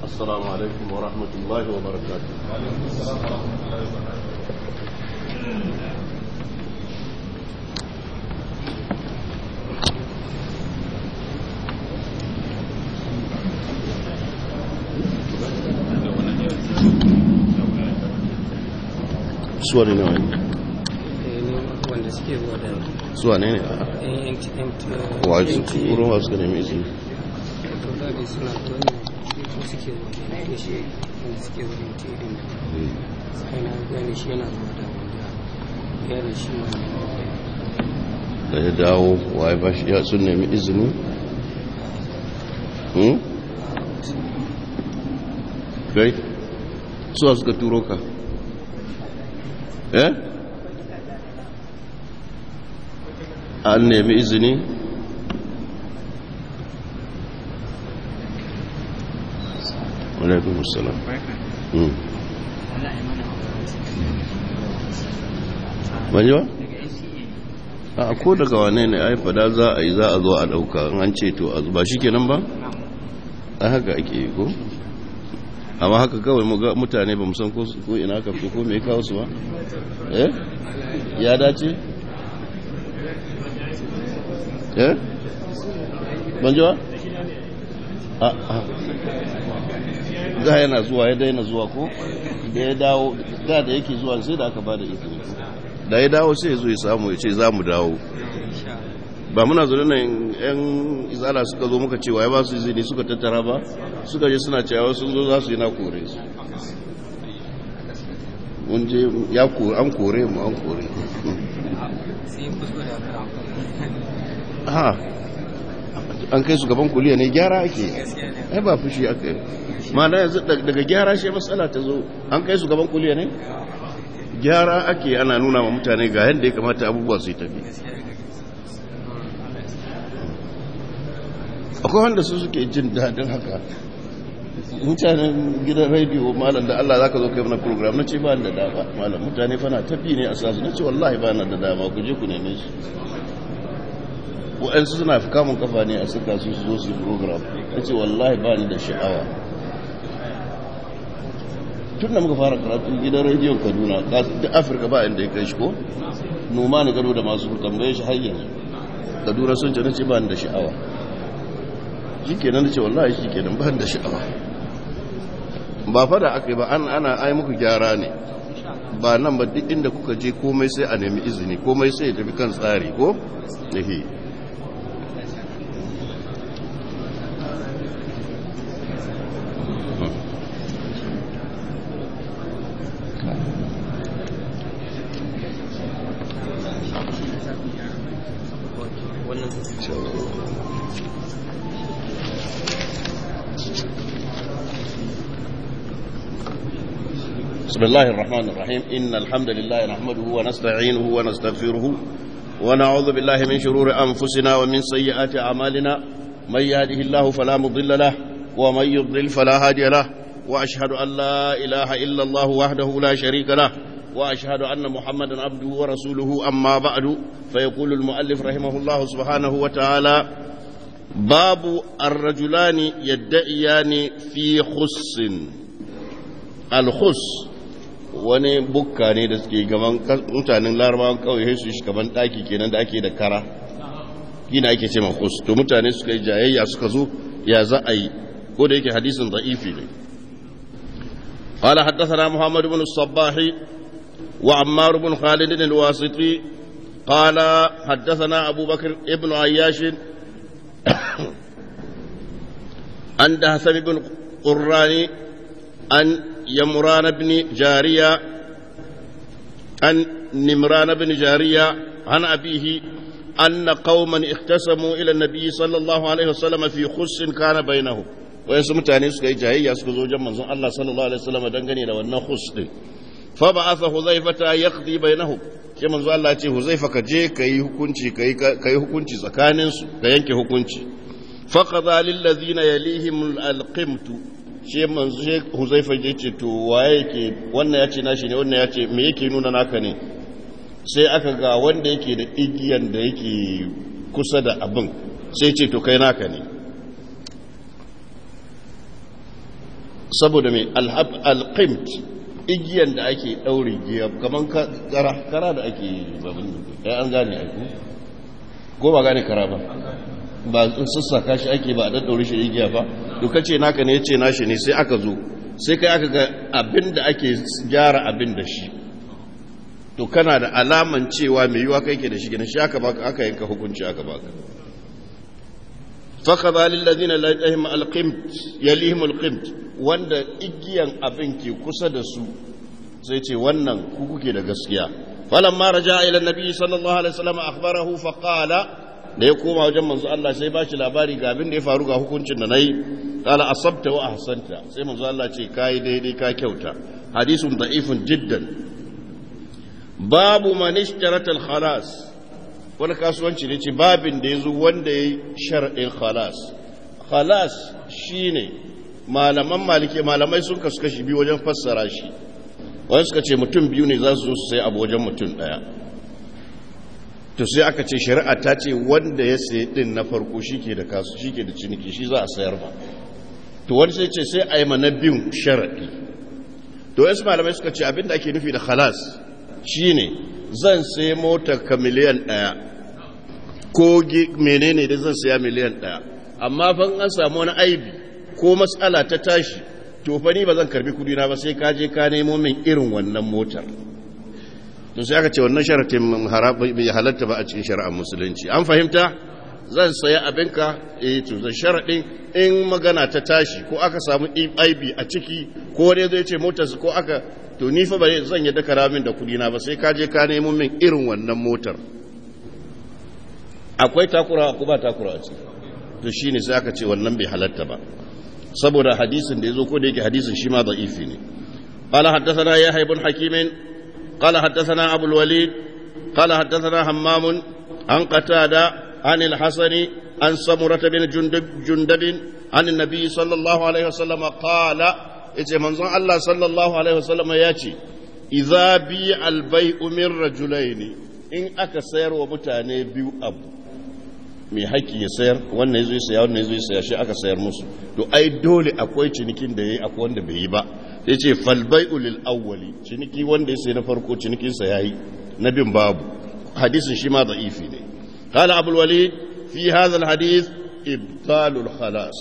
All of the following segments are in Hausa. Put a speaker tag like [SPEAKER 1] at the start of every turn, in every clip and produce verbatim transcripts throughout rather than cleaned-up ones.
[SPEAKER 1] السلام عليكم ورحمة الله وبركاته. وعليكم السلام ورحمة الله وبركاته. suwa ne nawa ne
[SPEAKER 2] wanda suke wadda
[SPEAKER 1] suwa ne ne a wajen wurin wasu gane mai izini
[SPEAKER 2] to zaɓe suna wani ko suke wadda ne shi wanda suke wadda mutu irin da sai na gane shi yana zuwa da wanda ya da shi
[SPEAKER 1] da ya dawo waye ba shi ya sun nemi izini kai suwa suka turo ka eh an nemi izini alaikun salam banji ba? a ko daga wane ne ai fada za a yi za a zo a dauka an ce to ba shi kenan ba? a haka ake yi ko? amma haka kawai mutane ba musan ko ina ka fito ko mai kawo su ba? eh? ya dace? eh? banji ba? a a ga yana zuwa ya daina zuwa ko? da ya dawo da da yake zuwa sai da aka ba da izini ko? da ya dawo sai ya zo ya samu ya ce za mu dawo ba muna zo nan yan izala suka zo muka cewa ya ba su izini suka tattara ba suka je suna cewa sun zo za su yi na kore su mun je ya kore an kore mu an kore ha an kai su gaban kuliya ne gyara ake ai ba fushi aka yi ma na yanzu daga gyara shi matsala ta zo an kai su gaban kuliya ne gyara ake ana nuna ma mutane ga yadda ya kamata abubuwa su yi tafi akwai wanda su suke jin daɗin haka mutanen gidan rediyo malam da Allah zaka zo kai mana program na ce ba da dama malam mutane fana tafi ne a sasu na ce wallahi ba na da dama ku je ku neme su wa'ansu suna fi kamun kafa ne a suka su su zo su program na ce wallahi ba ni da sha'awa tun da muka fara karatu gidan rediyon Kaduna da Afirka ba inda ya kai shi ko noma ne gado da masu tambaye shi har yanzu Kaduna sun ce na ce ba ni da sha'awa shi kenan da ce wallahi shi kenan ba da sha'awa ba fada aka yi ba an ana ai muku gyara ne ba nan ba duk inda kuka je komai sai a nemi izini komai sai ya tafi kan tsari ko? ehe بسم الله الرحمن الرحيم إن الحمد لله نحمده ونستعينه ونستغفره ونعوذ بالله من شرور أنفسنا ومن سيئات أعمالنا من يهده الله فلا مضل له ومن يضلل فلا هادي له وأشهد أن لا إله إلا الله وحده لا شريك له وأشهد أن محمدا عبده ورسوله أما بعد فيقول المؤلف رحمه الله سبحانه وتعالى باب الرجلان يدعيان في خص الخص wani bukka ne da suke gaban mutanen larabawan kawai su shi gaban daki kenan da ake da kara gina ake ce mahus to mutane suka yi jayayya suka zo ya za a yi ko da yake hadisin da'ifi ne qala haddathana muhammad ibn as-sabbah wa ammar ibn khalid al-wasiti qala haddathana abu bakr ibn ayyash an dahsam ibn qurrani an يمران بن جارية عن نمران بن جارية عن أبيه أن قوما اختصموا إلى النبي صلى الله عليه وسلم في خص كان بينهم ويسمى تاني سكي جاهي يسكو زوجا من الله صلى الله عليه وسلم دنغني لو أنه خص فبعث حذيفة يقضي بينهم كما قال الله حذيفة كجي كي حكمتي كي حكمتي سكاننس كينكي حكمتي فقضى للذين يليهم القمت shi manzo shi Huzaifa ya ce to waye yake wannan ya ce nashi ne wannan ya ce me yake nuna naka ne sai aka ga wanda yake da igiyan da yake kusa da abin sai ce to kai naka ne saboda mai alqimt igiyan da ake daure giya kaman kara kara da ake babin ai an gane ai ko ba gane kara ba ba sassaka shi ake ba a daddaure shi igiya ba duka ce naka ne yace nashi ne sai aka zo sai kai aka ga abin da ake gyara abin da shi to kana da alaman cewa mai yiwa kai ke da shi gina shi aka baka aka yanka hukunci aka baka فقضى للذين لا يليهم القمت يليهم القمت wanda igiyan abin ke kusa da su sai ce wannan ku kuke da gaskiya falamma raja ila annabi sallallahu alaihi wasallam akhbarahu fa qala da ya koma wajen manzo Allah sai ba shi labari ga abin da ya faru ga hukuncin da nayi qala asabta wa ahsanta sai manzo Allah ce kai daidai ka kyauta hadisun da'ifun jiddan babu man ishtarata al-khalas wani kasuwanci ne ce babin da ya zo wanda ya yi shar'in khalas khalas shi ne malaman malike malamai sun kasu kashi biyu wajen fassara shi wani suka ce mutum biyu ne za su zo su sai abu wajen mutum ɗaya to sai aka ce shari'a ta ce wanda ya sayi din na farko shi ke da kasu shi ke da ciniki shi za a sayar ba to wani sai ce sai a yi mana biyun sharaɗi to wasu malamai suka ce abinda ake nufi da khalas shi ne zan sai motar ka miliyan ɗaya ko menene da zan saya miliyan ɗaya amma fan an samu wani aibi ko matsala ta tashi to fa ni ba zan karbi kudi na ba sai ka je ka nemo min irin wannan motar to sai aka ce wannan sharatin harabi bai halatta ba a cikin shari'ar musulunci an fahimta zan saya abinka eh to zan sharadin in magana ta tashi ko aka samu aibi a ciki ko dai zai ce motar ko aka to ni fa ba zan yadda karamin da kudi na ba sai ka je ka nemo min irin wannan motar akwai takura ko ba takura a ciki to shine sai aka ce wannan bai halatta ba saboda hadisin da yazo ko da yake hadisin shi ma da'ifi ne qala haddathana yahya ibn hakim qala haddathana abu al-walid qala haddathana hammam an qatada an al-hasani an samurah bin jundub jundab an an-nabi sallallahu alaihi wasallam qala yace manzon Allah sallallahu alaihi wasallam yace idza bi al-bay'u min rajulaini in aka sayar wa mutane biyu abu mai haƙƙi ya sayar wannan yazo ya saya wannan yazo ya saya shi aka sayar musu to ai dole akwai cinikin da yayi akwai wanda bai yi ba yace fal bai'u lil awwali ciniki wanda ya sayi na farko cinikin sa yayi na bin babu hadisin shi ma da'ifi ne qala abul walid fi hadha al hadith ibtalul khalas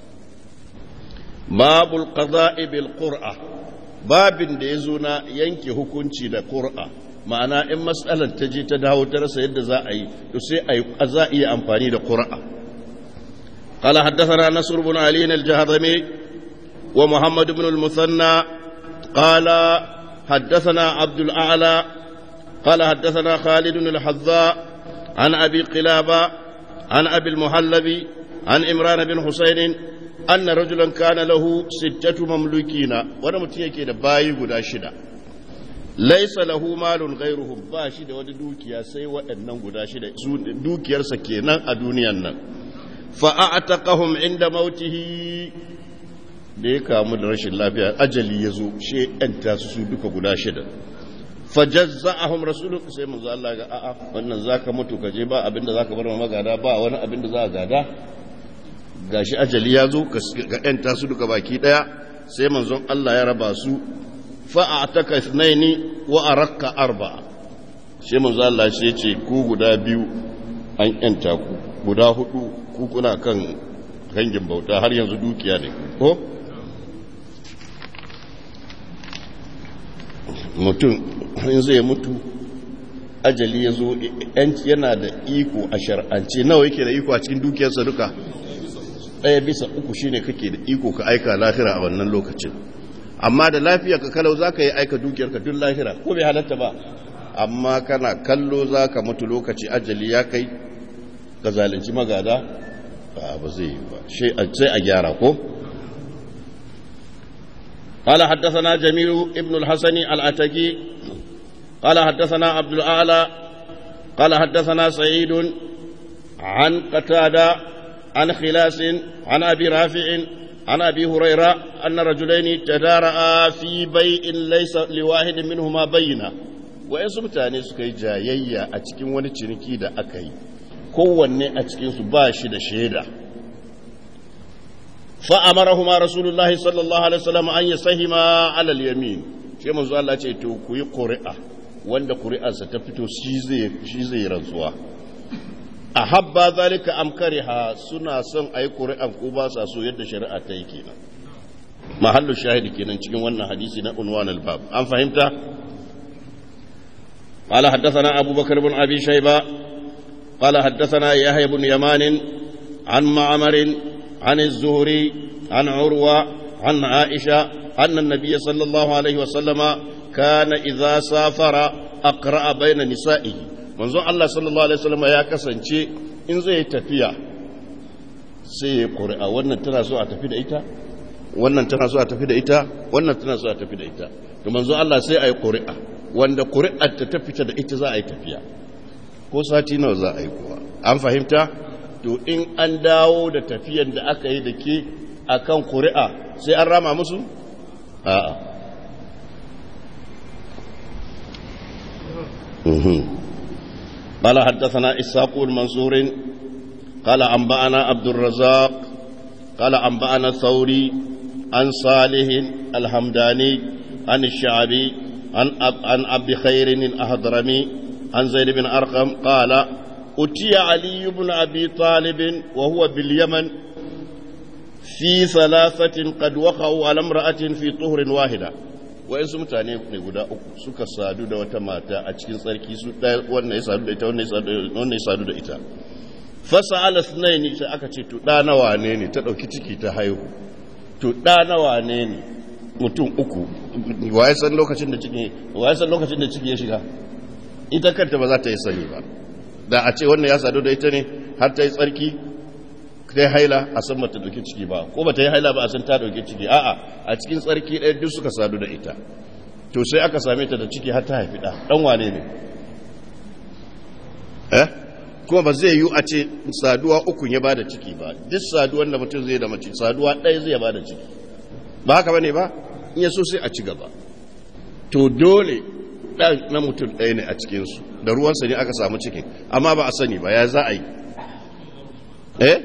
[SPEAKER 1] babul qada'i bil qur'a babin da yazo na yanke hukunci da qur'a ma'ana in matsalar ta je ta dawo ta rasa yadda za a yi to sai a za a iya amfani da qur'a qala haddathana nasr ibn ali al-jahdami wa muhammad ibn al-musanna qala haddathana abd al-a'la qala haddathana khalid al-hazza an abi qilaba an abi al-muhallabi an imran bin husayn anna rajulan kana lahu sittatu mamlukina wani mutum yake da bayi guda shida laisa lahu malun ghairuhum ba shi da wani dukiya sai waɗannan guda shida su dukiyarsa kenan a duniyan nan fa a'taqahum inda mautihi da ya kamu da rashin lafiya ajali yazo she enta su duka guda shida fajazza'ahum rasulun sai manzo Allah ga a'a wannan zaka mutu kaje ba abinda zaka bar magada ba wani abinda za ka gada gashi ajali yazo ga enta su duka baki daya sai manzon Allah ya raba su fa'ataka ithnaini wa arakka arba'a shi manzo Allah shi yace ku guda biyu an yanta ku guda hudu ku kuna kan hangin bauta har yanzu dukiya ne ko mutum in zai mutu ajali yazo yanci yana da iko a shar'ance nawa yake da iko a cikin dukiyarsa duka ɗaya bisa uku shine kake da iko ka aika lahira a wannan lokacin amma da lafiya ka kalau za ka yi aika dukiyarka duk lahira ko bai halatta ba amma kana kallo za ka mutu lokaci ajali ya kai ka zalunci magada ba zai yi ba sai a gyara ko قال حدثنا جميل ابن الحسن العتكي قال حدثنا عبد الأعلى قال حدثنا سعيد عن قتادة عن خلاس عن أبي رافع عن أبي هريرة أن رجلين تدارعا في بيع ليس لواحد منهما بينة وإن سمتاني سكي جايا أتكين ونتشنكي دا أكي kowanne a cikinsu ba shi da shaida فأمرهما رسول الله صلى الله عليه وسلم أن يسهما على اليمين شيء منذ الله تو كوي قرئة وند قرئة ستفتو شيزي شيزي رزوا أحب ذلك أم كرها سنة سن أي قرئة كوباسا سو يد شريعة تيكينا محل الشاهد كينا cikin wannan hadisi na unwan al-bab an fahimta قال حدثنا أبو بكر بن أبي شيبة قال حدثنا يحيى بن يمان عن معمر عن الزهري عن عروة عن عائشة أن النبي صلى الله عليه وسلم كان إذا سافر أقرأ بين نسائه منذ الله صلى الله عليه وسلم يا كسنشي إن زي تفيا سي قرأ wannan tana so a tafi da ita wannan tana so a tafi da ita wannan tana so a tafi da ita to manzo Allah sai ayi qur'a wanda qur'ar ta tafita da ita za a yi tafiya ko sati nawa za a yi kuwa an fahimta to in an dawo da tafiyan da aka yi da ke a kan ƙuri'a sai an rama musu? a'a قال حدثنا إسحاق بن منصور قال أنبأنا عبد الرزاق قال أنبأنا الثوري عن صالح الحمداني عن الشعبي عن أب عن أبي خير الأهضرمي عن زيد بن أرقم قال أتي علي بن أبي طالب وهو باليمن في ثلاثة قد وقعوا على امرأة في طهر واحدة وإن سمتاني نقول سكا سادو دا وتماتا أتشكين ساركي وانا يسادو دا إتا وانا يسادو دا إتا فسأل اثنين سأكتي تدانا وانيني تدو كتكي تهيو تدانا وانيني mutum uku waye san lokacin da ciki waye san lokacin da ciki ya shiga ita kanta ba za ta yi sani ba da a ce wannan ya sadu da ita ne har ta yi tsarki ta yi haila a san mata dauki ciki ba ko ba ta yi haila ba a san ta dauki ciki a'a a cikin tsarki ɗaya duk suka sadu da ita to sai aka same ta da ciki har ta haifi ɗa ɗan wane ne eh kuma ba zai yiwu a ce saduwa uku ya bada ciki ba duk saduwan da mutum zai da mace saduwa ɗaya zai bada ciki ba haka bane ba in ya so sai a ci gaba to dole ɗan na mutum ɗaya ne a cikinsu da ruwansa ne aka samu cikin amma ba a sani ba ya za a yi eh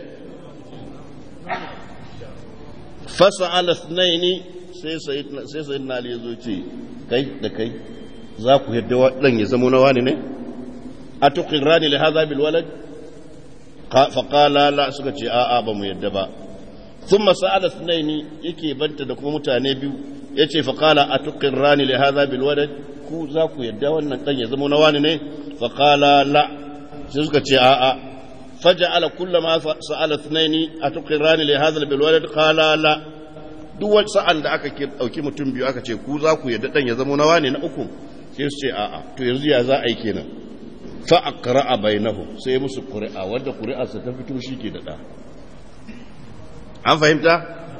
[SPEAKER 1] fasa alasnaini sai sai na ya zo ce kai da kai za ku yadda ɗan ya zama na wani ne a tukin rani da haza bilwalad faƙala la suka ce a'a ba mu yadda ba sun masu alasnaini yake banta da kuma mutane biyu ya ce faƙala a tukin rani da haza bilwalad ku za ku yadda wannan ɗan ya zama na wani ne faƙala la sai suka ce a'a faja'ala kullama sa'ala thnaini atuqirani li hadha bilwalad qala la duk wani sa'an da aka dauki mutum biyu aka ce ku za ku yadda ɗan ya zama na wani na uku sai su ce a'a to yanzu ya za a yi kenan fa aqra'a bainahum sai musu qur'a wanda qur'a sa ta fito shike da da an fahimta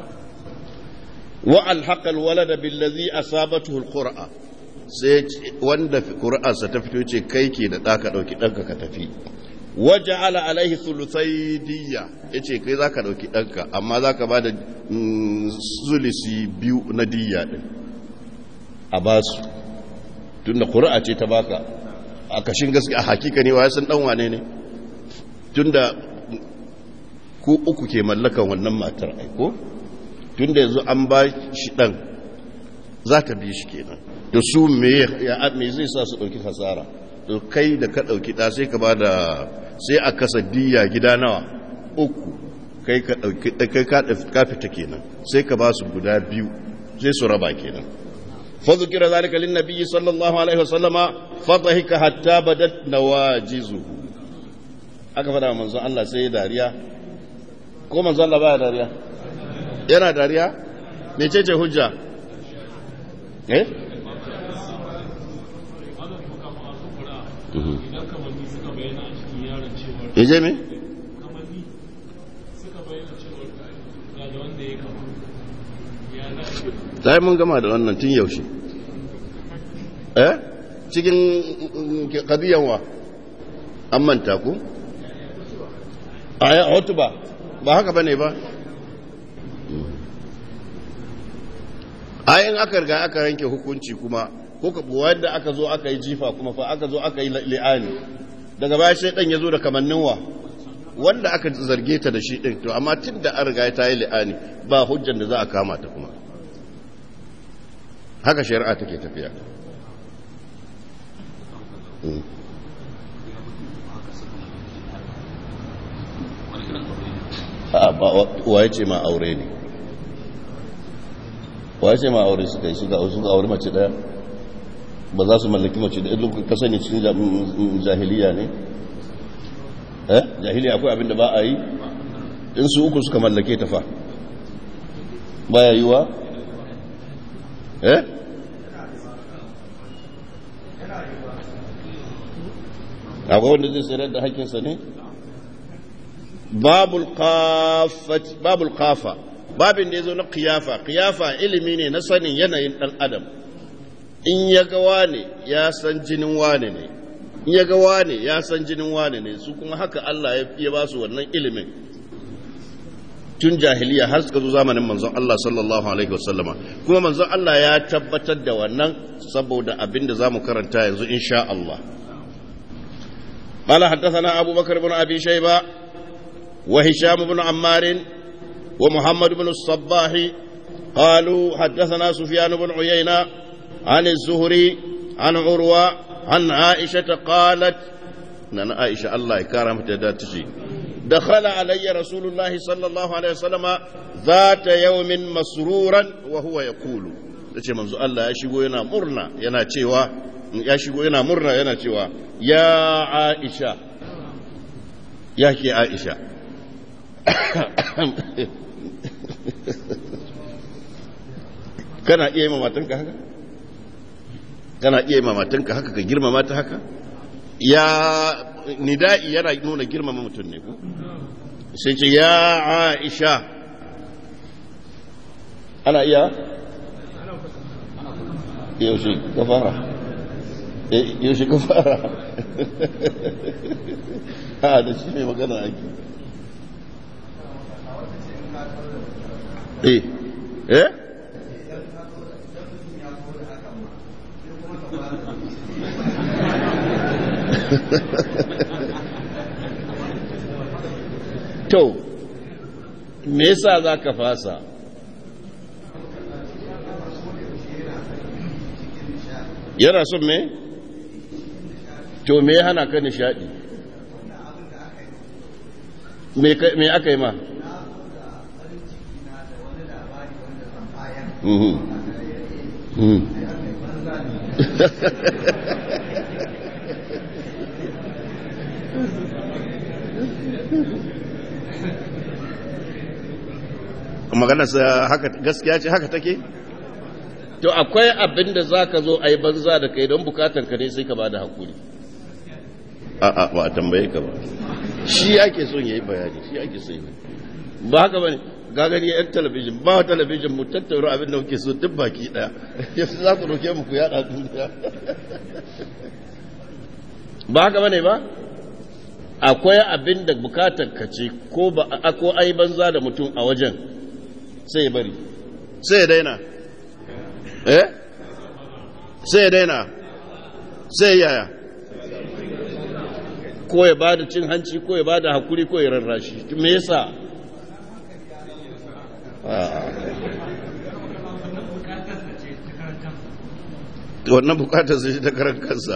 [SPEAKER 1] wa alhaqa alwalada billazi asabatuhu alqur'a sai wanda qur'arsa ta fito ce kai ke da ɗaka ɗauki ɗanka ka tafi waja'ala alaihi thuluthai diyya yace kai zaka ɗauki ɗanka amma zaka bada zulisi biyu na diyya din a basu tunda qur'a ce ta baka a kashin gaskiya a hakika ne waye san dan wane ne tunda ku uku ke mallakan wannan matar ai ko tunda yanzu an ba shi dan za ta bi shi kenan da su me me zai sa su dauki hasara to kai da ka dauki da sai ka bada sai a kasa diya gida nawa uku kai ka dauki kai ka ka fita kenan sai ka ba su guda biyu sai su raba kenan fa zikira zalika lin nabiy sallallahu alaihi wasallama fadhika hatta badat nawajizuhu aka fada manzo Allah sai dariya ko manzo Allah baya dariya yana dariya mecece hujja eh
[SPEAKER 3] idan kamanni suka bayyana a cikin yaron cewar
[SPEAKER 1] ya je me?
[SPEAKER 3] kamanni suka bayyana cewar ga da wanda ya kama ya zaɓe
[SPEAKER 1] sai mun gama da wannan tun yaushe eh cikin kadiyan wa an manta ku aya hotu ba ba haka bane ba ayin aka riga aka yanke hukunci kuma ko wanda aka zo aka yi jifa kuma fa aka zo aka yi li'ani daga baya sai dan ya zo da kamannin wa wanda aka zarge ta da shi din to amma tun da an riga ta yi li'ani ba hujjan da za a kama ta kuma haka shari'a take tafiya waye ce ma aure ne waye ce ma aure suka yi suka aure mace daya ba za su mallaki mace da ilu ka sani cikin jahiliya ne eh jahiliya akwai abin da ba a yi in su uku suka mallake ta fa baya yiwa eh akwai wanda zai sayar da hakkinsa ne babul qafat babul qafa babin da yazo na qiyafa qiyafa ilimi ne na sanin yanayin dan adam in ya ga wane ya san jinin wane ne in ya ga wane ya san jinin wane ne su kuma haka Allah ya ba su wannan ilimin tun jahiliya har suka zo zamanin manzon Allah sallallahu alaihi wasallama kuma manzon Allah ya tabbatar da wannan saboda abin da zamu karanta yanzu insha Allah قال حدثنا أبو بكر بن أبي شيبة وهشام بن عمار ومحمد بن الصباح قالوا حدثنا سفيان بن عيينة عن الزهري عن عروة عن عائشة قالت أنا عائشة الله كرمت ذاتي دخل علي رسول الله صلى الله عليه وسلم ذات يوم مسرورا وهو يقول tace manzo Allah ya shigo yana murna yana cewa ya shigo yana murna yana cewa ya Aisha ya ke Aisha kana iya yi matanka haka kana iya yi matanka haka ka girmama ta haka ya nida'i yana nuna girmama mutum ne ko sai ce ya Aisha ana iya yaushe ka fara yaushe ka fara ha da shi ne magana ake eh eh to me yasa za ka fasa yana son me to me hana ka nishadi me aka yi ma magana sa haka gaskiya ce haka take to akwai abin da za ka zo a yi banza da kai don bukatar ka ne sai ka ba da haƙuri a'a ba a tambaye ka ba shi ake son ya yi bayani shi ake son yi ba haka ba ne gagari yan talabijin ba talabijin mu tattaura abin da kuke so duk baki ɗaya yasu za ku roke mu ku yaɗa duniya ba haka ba ne ba akwai abin da bukatar ka ce ko ba ko ai banza da mutum a wajen sai ya bari sai ya daina eh sai ya daina sai yaya ko ya bada cin hanci ko ya bada hakuri ko ya rarrashi me yasa wannan bukatar sai ta karan kansa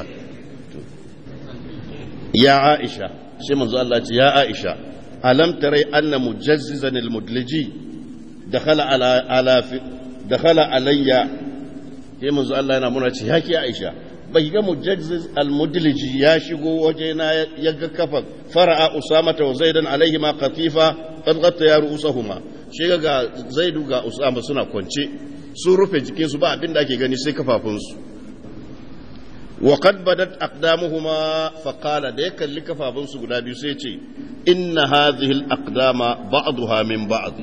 [SPEAKER 1] ya Aisha sai manzo Allah ce ya Aisha alam tarai anna mujazzizan almudliji dakhala ala ala dakhala alayya sai manzo Allah yana muna ce yake Aisha bai ga mujazziz almudliji ya shigo waje na ya ga kafa fara'a usama wa zaidan alaihi ma qatifa qad ghatta ya ru'usahuma shi ga zaidu ga usama suna kwance sun rufe jikin su ba abin da ake gani sai kafafun su wa qad badat aqdamuhuma fa qala da yakan li kafafun su guda biyu sai ce inna hadhihi alaqdama ba'daha min ba'd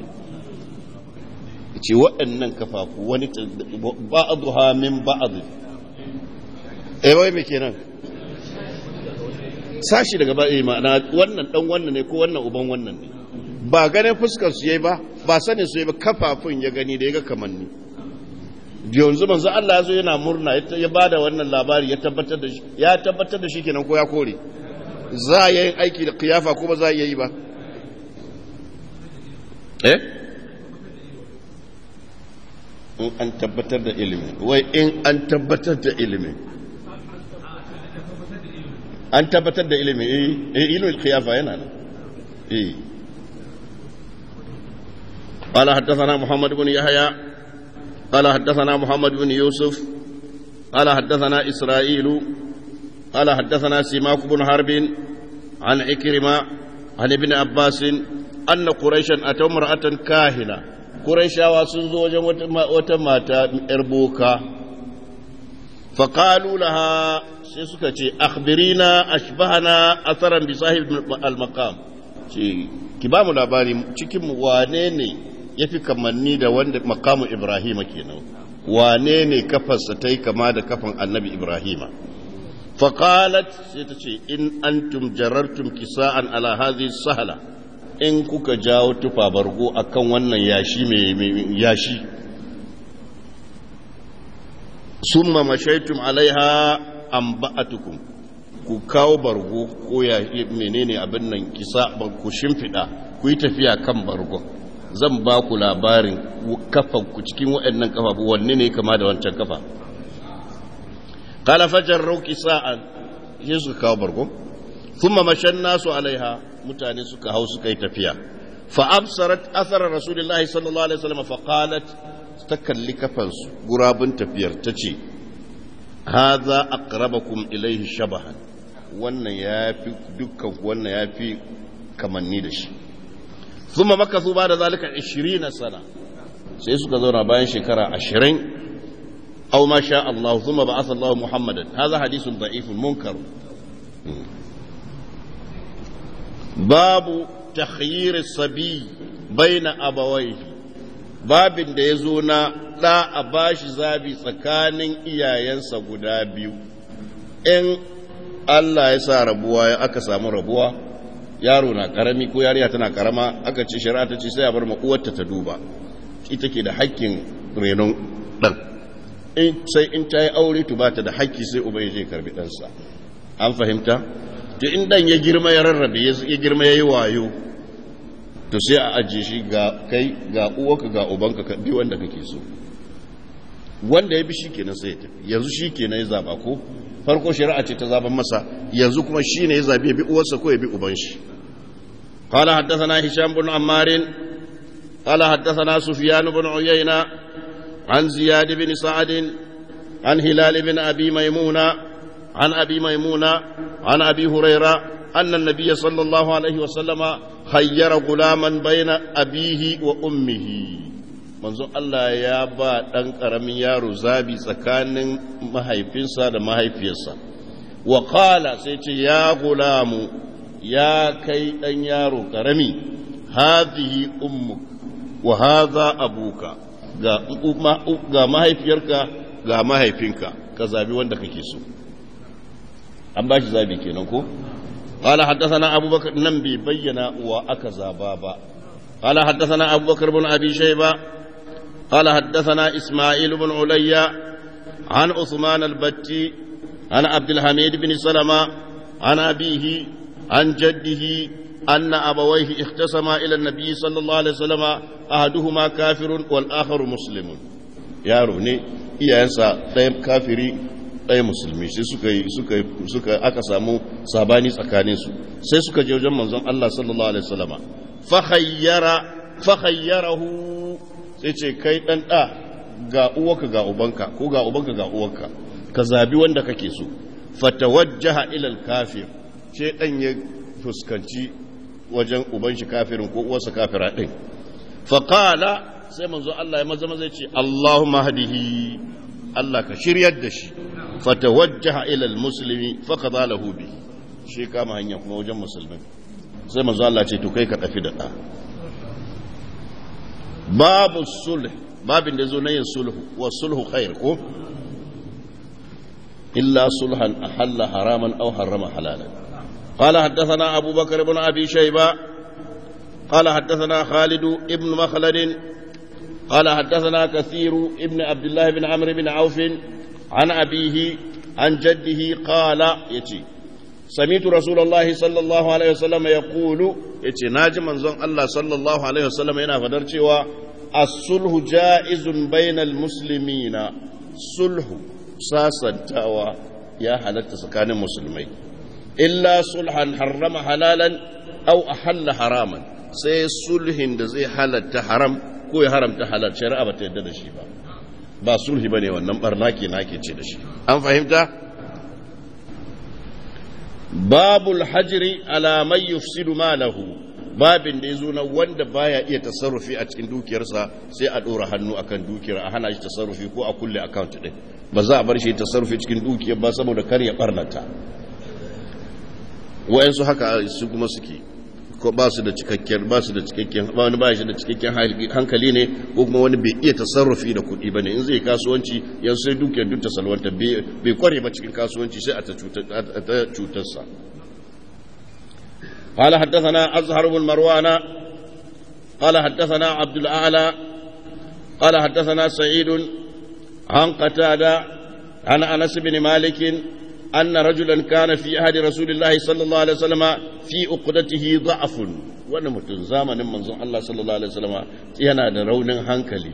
[SPEAKER 1] ce waɗannan kafafu wani ba'daha min ba'd eh wai me kenan sashi daga ba ma'ana wannan dan wannan ne ko wannan uban wannan ne ba ganin fuskar su yayi ba ba sanin su yayi ba kafafun ya gani da ya ga kamanni yanzu manzo Allah yazo yana murna ya bada wannan labari ya tabbatar da shi ya tabbatar da shi kenan ko ya kore za a yi aiki da kiyafa ko ba za a yi ba eh in an tabbatar da ilimi wai in an tabbatar da ilimi an tabbatar da ilimi eh ilimin khiyafa yana nan eh قال حدثنا محمد بن يحيى قال حدثنا محمد بن يوسف قال حدثنا إسرائيل قال حدثنا سماك بن حرب عن عكرمة عن ابن عباس أن قريشا أتوا امرأة كاهنة قريشا وسنزو وتماتا إربوكا فقالوا لها سيسكتي أخبرينا أشبهنا أثرا بصاحب المقام كبام الأباني cikin wane ne yafi kamanni da wanda makamu Ibrahima kenan wane ne kafarsa ta yi kama da kafan annabi Ibrahima faƙalat sai ta ce in antum jarartum kisa'an ala hazi sahala in kuka jawo tufa bargo akan wannan yashi mai yashi summa mashaitum alaiha amba'atukum ku kawo bargo ko ya menene abin nan kisa ku shimfida ku yi tafiya kan bargo zan ba ku labarin kafanku cikin waɗannan kafa wanne ne kama da wancan kafa qala fajarru kisa'an shi suka kawo bargo thumma mashan nasu alaiha mutane suka hau suka yi tafiya fa absarat athara rasulullahi sallallahu alaihi wasallam fa qalat ta kalli kafansu gurabun tafiyar tace hadha aqrabakum ilayhi shabahan wannan yafi dukkan wannan yafi kamanni da shi ثم مكثوا بعد ذلك عشرين سنة سيسوك زونا باين شكرا عشرين أو ما شاء الله ثم بعث الله محمدا هذا حديث ضعيف منكر باب تخيير الصبي بين أبويه باب da ya zo na ɗa a bashi zabi tsakanin iyayensa guda biyu in Allah ya sa rabuwa ya aka samu rabuwa yaro na karami ko yariya tana karama aka ce shari'a ta ce sai a bar ma uwarta ta duba ita ke da hakkin renon dan in sai in ta yi aure to ba ta da hakki sai uba ya je karbi ɗansa an fahimta to in dan ya girma ya rarrabe ya girma ya yi wayo to sai a ajiye shi ga kai ga uwarka ga ubanka ka bi wanda kake so wanda ya bi shi kenan sai ya tafi yanzu shi kenan ya zaba ko farko shari'a ce ta zaban masa yanzu kuma shi ne ya zabi ya bi uwarsa ko ya bi uban shi قال حدثنا هشام بن عمار قال حدثنا سفيان بن عيينة عن زياد بن سعد عن هلال بن أبي ميمونة عن أبي ميمونة عن أبي هريرة أن النبي صلى الله عليه وسلم خير غلاما بين أبيه وأمه manzo Allah ya ba ɗan ƙaramin yaro zabi tsakanin mahaifinsa da mahaifiyarsa wa qala sai ce ya gulamu ya kai ɗan yaro ƙarami hadhihi ummuk wa hadha abuka ga ga mahaifiyarka ga mahaifinka ka zabi wanda kake so an ba shi zabi kenan ko qala haddathana abubakar nan bai bayyana wa aka zaba ba qala haddathana abubakar ibn abi shayba قال حدثنا إسماعيل بن عليا عن عثمان البتي عن عبد الحميد بن سلمة عن أبيه عن جده أن أبويه اختصما إلى النبي صلى الله عليه وسلم أحدهما كافر والآخر مسلم يا روني يا إنسا طيب كافري طيب مسلمي sai suka suka suka aka samu sabani tsakanin su sai suka je wajen manzon Allah sallallahu alaihi wasallam fa khayyara fa khayyarahu sai ce kai ɗan ɗa ga uwarka ga ubanka ko ga ubanka ga uwarka ka zabi wanda kake so fatawajjaha ilal kafir sai ɗan ya fuskanci wajen uban shi kafirin ko uwarsa kafira ɗin faqala sai manzo Allah ya maza maza ce Allahumma hadihi Allah ka shiryar da shi fatawajjaha ilal muslimi faqada lahu bi shi kama hanya kuma wajen musulmi sai manzo Allah ce to kai ka tafi da ɗa باب الصلح باب الذي نين الصلح والصلح خير كو إلا صلحا أحل حراما أو حرم حلالا قال حدثنا أبو بكر بن أبي شيبة قال حدثنا خالد ابن مخلد قال حدثنا كثير ابن عبد الله بن عمرو بن عوف عن أبيه عن جده قال يتي سمعت رسول الله صلى الله عليه وسلم يقول yace naji manzon Allah sallallahu alaihi wasallam yana fadar cewa as-sulhu ja'izun bainal muslimina sulhu sasantawa ya halatta tsakanin musulmai illa sulhan harrama halalan aw ahalla haraman sai sulhin da zai halatta haram ko ya haramta halal shari'a ba ta yadda da shi ba ba sulhi bane wannan barna ke nake ce da shi an fahimta babul hajri ala man yufsidu malahu babin da yazo na wanda baya iya tasarrufi a cikin dukiyarsa sai a dora hannu akan dukiyar a hana shi tasarrufi ko a kulle account din ba za a bar shi tasarrufi cikin dukiyar ba saboda kar ya barnata wayansu haka su kuma suke ko ba su da cikakken ba su da cikakken ba wani ba shi da cikakken hankali ne ko kuma wani bai iya tasarrufi da kuɗi bane in zai kasuwanci yanzu sai dukiyar duk ta salwanta bai kware ba cikin kasuwanci sai a ta cutar sa قال حدثنا أزهر بن مروان قال حدثنا عبد الأعلى قال حدثنا سعيد عن قتادة عن أنس بن مالك أن رجلا كان في عهد رسول الله صلى الله عليه وسلم في عقدته ضعف وانا متن زمن منزon Allah sallallahu alaihi wasallam yana da raunin hankali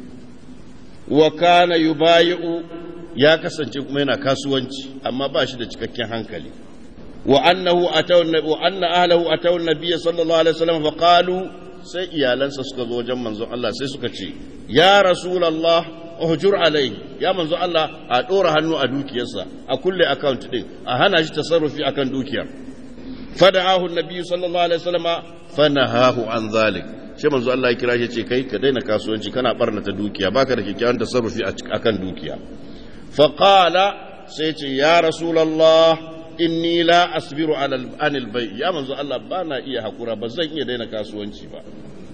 [SPEAKER 1] wa kana yubayi'u ya kasance kuma yana kasuwanci amma ba shi da cikakken hankali wa annahu ataw wa anna ahlihi ataw an-nabiy sallallahu alaihi wasallam fa qalu sai iyalansa suka zo wajen manzon Allah sai suka ce ya rasulullah uhjur alaihi ya manzo Allah a dora hannu a dukiyarsa a kulle account din a hana shi tasarrufi akan dukiyar fada'ahu an-nabiy sallallahu alaihi wasallam fanahahu an zalik shi manzo Allah ya kira shi ce kai ka daina kasuwanci kana barnata dukiya baka da kikkiawan tasarrufi akan dukiya fa qala sai ce ya rasulullah inni la asbiru ala anil bay ya manzo Allah bana iya hakura ba zan iya daina kasuwanci ba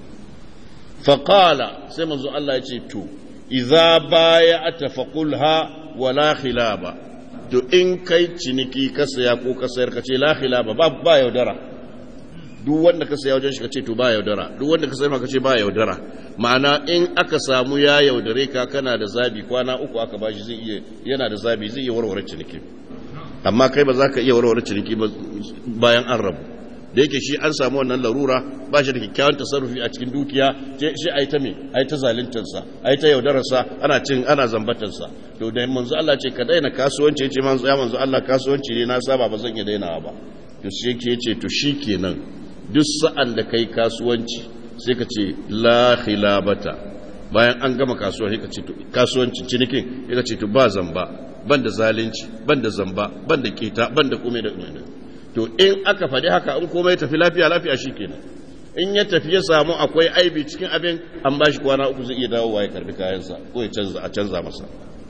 [SPEAKER 1] fa qala sai manzo Allah ya ce to idza baya'ata faqulha wala khilaba to in kai ciniki ka saya ko ka sayar ka ce la khilaba ba ba yaudara duk wanda ka saya wajen shi ka ce to ba yaudara duk wanda ka sayar ka ce ba yaudara ma'ana in aka samu ya yaudare ka kana da zabi kwana uku aka bashi zai iya yana da zabi zai iya warware ciniki amma kai ba za ka iya warware ciniki ba bayan an rabu da yake shi an samu wannan larura ba shi da kyakkyawan tasarrufi a cikin dukiya shi a yi ta me a yi ta zalintarsa a yi ta yaudararsa ana cin ana zambatarsa to da manzo Allah ce ka daina kasuwanci ce manzo ya manzo Allah kasuwanci ne na saba ba zan iya dainawa ba to shi yake ce to shikenan duk sa'an da kai kasuwanci sai ka ce la khilabata bayan an gama kasuwanci ka ce to kasuwancin cinikin ka ce to ba zamba ban da zalunci ban da zamba ban da keta ban da komai da komai to in aka faɗi haka in komai tafi lafiya lafiya shi kenan in ya tafi ya samu akwai aibi cikin abin an ba shi kwana uku zai iya dawowa ya karbi kayansa ko ya canza a canza masa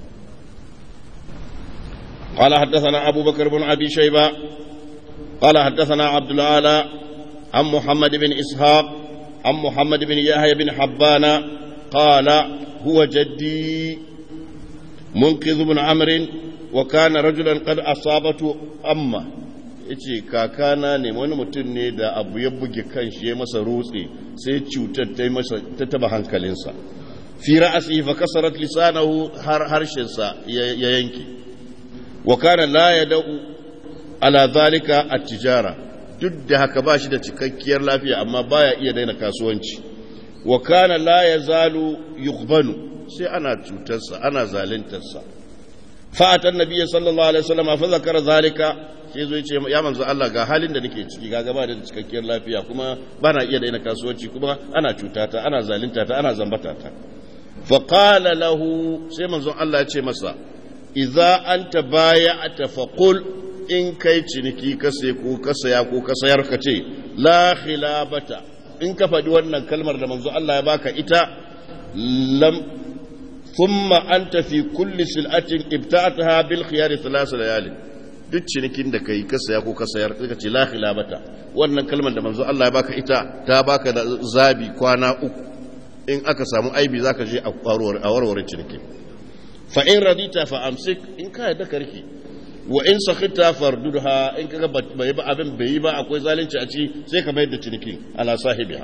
[SPEAKER 1] قال حدثنا أبو بكر بن أبي شيبة قال حدثنا عبد الأعلى عن محمد بن إسحاق عن محمد بن يحيى بن حبان قال هو جدي منقذ بن عمرو وكان رجلا قد أصابته أمه yace kakana ne wani mutum ne da abu ya buge kanshi ya masa rutse sai cutar ta masa ta taba hankalinsa fi ra'si fa kasarat lisanahu har harshen sa ya yanke wa kana la yad'u ala zalika at-tijara duk da haka bashi da cikakkiyar lafiya amma baya iya daina kasuwanci wa kana la yazalu yughbanu sai ana cutarsa ana zaluntarsa fa atan nabiyyi sallallahu alaihi wasallam fa zakara zalika sai zo yace ya manzo Allah ga halin da nake ciki ga gaba da cikakkiyar lafiya kuma bana iya daina kasuwanci kuma ana cutata ana zalunta ana zambata ta fa qala lahu sai manzo Allah ya ce masa idza anta bay'ata faqul in kai ciniki ka sai ko ka saya ko ka sayar ka ce la khilabata in ka faɗi wannan kalmar da manzo Allah ya baka ita lam thumma anta fi kulli sil'atin ibta'ataha bil khiyar thalath layalin duk cinikin da kai ka saya ko ka sayar ka ce la khilabata wannan kalmar da manzo Allah ya baka ita ta baka da zabi kwana uku in aka samu aibi zaka je a warware ciniki fa in radita fa amsik in ka yadda karki wa in sakhita fardudha in kaga bai ba abin bai ba akwai zalunci a ci sai ka bayar da cinikin ala sahibiha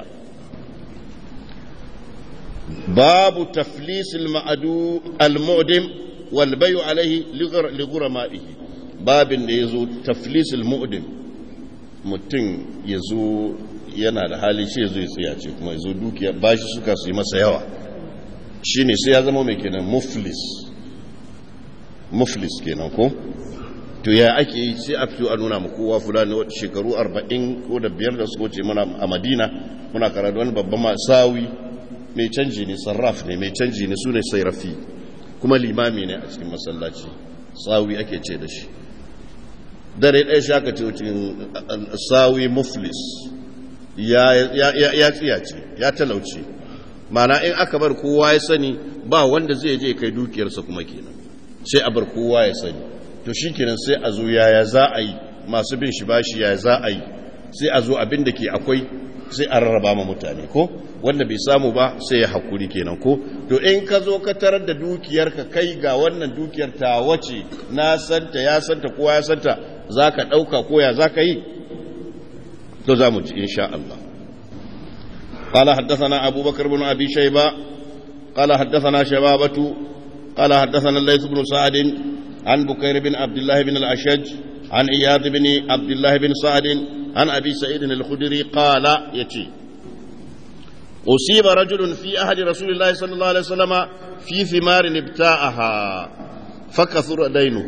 [SPEAKER 1] babu taflis al-ma'du al-mu'dim wal bay'u alayhi li ghurama'ihi babin da yazo taflis al-mu'dim mutum yazo yana da hali shi zai tsaya ce kuma yazo dukiya bashi suka su yi masa yawa shine sai ya zama mai kenan muflis muflis kenan ko to ya ake yi sai a fito a nuna mu kowa fulani wata shekaru arba'in ko da biyar da suka wuce muna a Madina muna karatu wani babban masawi mai canji ne sarraf ne mai canji ne sune sairafi kuma limami ne a cikin masallaci sawi ake ce da shi dare ɗaya shi aka ce cikin sawi muflis ya ya tsiya ce ya talauce mana in aka bar kowa ya sani ba wanda zai je kai dukiyarsa kuma kenan sai a bar kowa ya sani to shi kenan sai a zo yaya za a yi masu bin shi bashi yaya za a yi sai a zo abin da ke akwai sai a rarraba ma mutane ko wanda bai samu ba sai ya hakuri kenan ko to in ka zo ka tarar da dukiyar ka kai ga wannan dukiyar ta wace na santa ya santa kowa ya santa za ka ɗauka koya za ka yi to za mu ji insha Allah قال حدثنا أبو بكر بن أبي شيبة قال حدثنا شبابة قال حدثنا الليث بن سعد عن بكير بن عبد الله بن الأشج عن إياد بن عبد الله بن سعد عن أبي سعيد الخدري قال يتي أصيب رجل في أحد رسول الله صلى الله عليه وسلم في ثمار ابتاعها فكثر دينه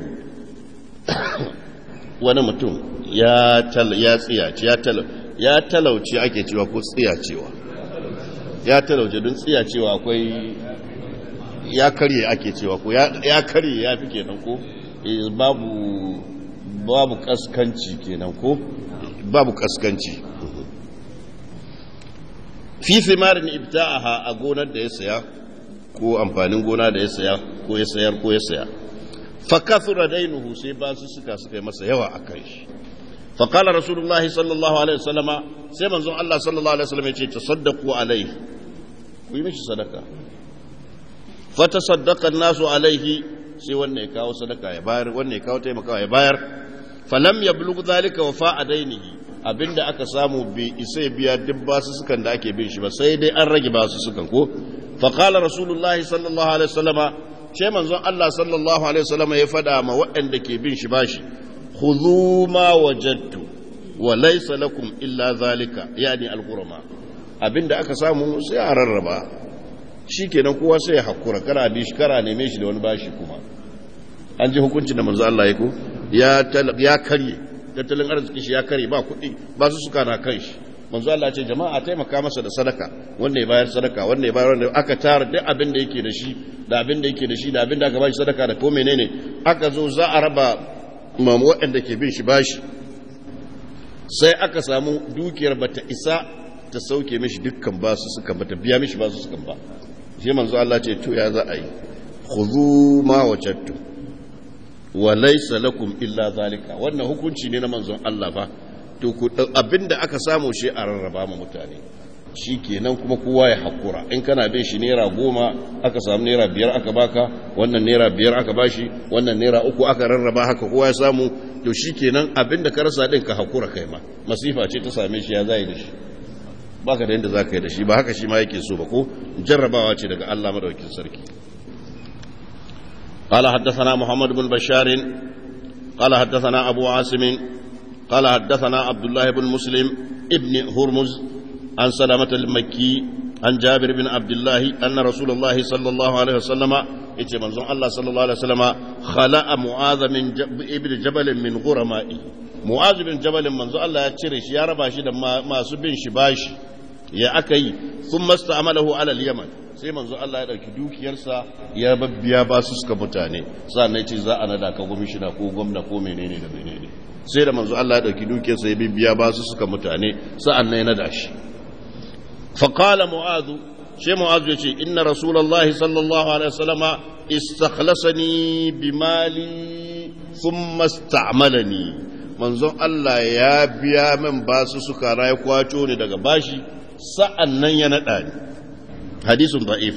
[SPEAKER 1] ونمتم يا تل يا tsiyaci ya talo ya talauci ake cewa ko tsiyacewa ya talauce don tsiyacewa akwai ya karye ake cewa ko ya karye ya fi kenan ko babu babu kaskanci kenan ko babu kaskanci fi thimarin ibta'aha a gonar da ya saya ko amfanin gona da ya saya ko ya sayar ko ya saya fa kathura dainuhu sai ba su suka suka yi masa yawa akan shi fa qala rasulullahi sallallahu alaihi wasallama sai manzon Allah sallallahu alaihi wasallam ya ce tasaddaqu alaihi ku yi mishi sadaka fa tasaddaqa an-nasu alaihi sai wannan ya kawo sadaka ya bayar wannan ya kawo taimakawa ya bayar falam yablugh dhalika wafa'a dainihi abinda aka samu bai isa biya duk basu sukan da ake bin shi ba sai dai an rage basu sukan ko fa qala rasulullahi sallallahu alaihi wasallama ce manzon Allah sallallahu alaihi wasallama ya fada ma waɗanda ke bin shi bashi khudhu ma wajadtu wa laysa lakum illa zalika yani al-qurma abinda aka samu sai a rarraba shikenan kowa sai ya hakura kara bi shi kara neme shi da wani bashi kuma an ji hukuncin da manzon Allah ya ko ya ya karye tattalin arziki shi ya kare ba kuɗi ba su suka na kan shi manzo Allah ce jama'a taimaka masa da sadaka wanda ya bayar sadaka wanda ya bayar wanda aka tara duk abin da yake da shi da abin da yake da shi da abin da aka bashi sadaka da ko menene aka zo za a raba mamu waɗanda ke bin shi bashi sai aka samu dukiyar bata isa ta sauke mishi dukkan basu suka bata biya mishi basu suka ba shi manzo Allah ce to ya za a yi khudhu ma wajadtu wa laysa lakum illa zalika wannan hukunci ne na manzon Allah fa to ku abinda aka samu shi a rarraba ma mutane shikenan kuma kowa ya hakura in kana bin shi naira goma aka samu naira biyar aka baka wannan naira biyar aka bashi wannan naira uku aka rarraba haka kowa ya samu to shikenan abinda ka rasa din ka hakura kai ma masifa ce ta same shi ya zai da shi baka da yanda zaka yi da shi ba haka shi ma yake so ba ko jarrabawa ce daga Allah madaukakin sarki قال حدثنا محمد بن بشار قال حدثنا أبو عاصم قال حدثنا عبد الله بن مسلم ابن هرمز عن سلامة المكي عن جابر بن عبد الله أن رسول الله صلى الله عليه وسلم إيش منظر الله صلى الله عليه وسلم خلق معاذ من ابن جبل من غرمائه معاذ بن جبل منظر الله يتشرش يا ربا شد ما سبين شباش يا أكي ثم استعمله على اليمن sai manzo Allah ya dauki dukiyarsa ya babbiya ba su suka mutane sannan ce za a nada ka gwamnati ko gwamna ko menene da menene sai da manzo Allah ya dauki dukiyarsa ya babbiya ba su suka mutane sa'annan ya nada shi fa qala mu'adh sai mu'adh ya ce inna rasulullahi sallallahu alaihi wasallama istakhlasani bimali thumma ista'malani manzo Allah ya biya min ba su suka rai kwato ne daga bashi sa'annan ya nada ni حديث ضعيف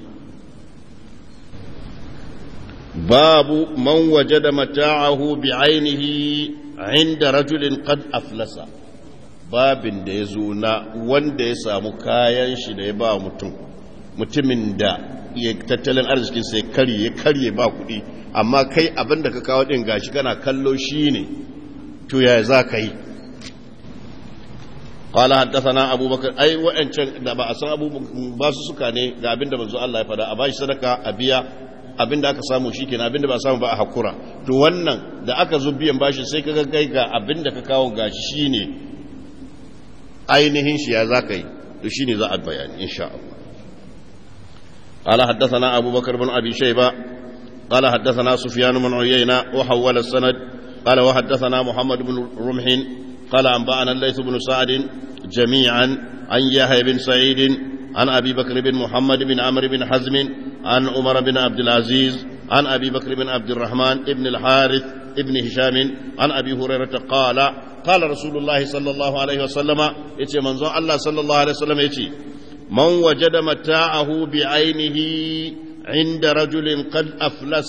[SPEAKER 1] باب من وجد متاعه بعينه عند رجل قد أفلس babin da ya zo na wanda ya samu kayan shi da ya ba mutum mutumin da ya tattalin arzikin sai karye karye ba kuɗi amma kai abin da ka kawo ɗin gashi kana kallo shi ne to ya za ka yi قال حدثنا أبو بكر أي وإن da ba a san abu ba su suka ne ga abinda manzo Allah ya fada a bashi sadaka a biya abinda aka samu shikenan abinda ba samu ba a hakura to wannan da aka zo biyan bashi sai kaga kai ga abinda ka kawo gashi shine ainihin shi ya zaka yi to shine za a bayani insha Allah قال حدثنا أبو بكر بن أبي شيبة قال حدثنا سفيان بن عيينة وحول السند قال وحدثنا محمد بن رمح قال أنبأنا الليث بن سعد جميعا عن يحيى بن سعيد عن أبي بكر بن محمد بن عمرو بن حزم عن عمر بن عبد العزيز عن أبي بكر بن عبد الرحمن بن الحارث بن هشام عن أبي هريرة قال قال رسول الله صلى الله عليه وسلم يتي منظر الله صلى الله عليه وسلم يتي من وجد متاعه بعينه عند رجل قد أفلس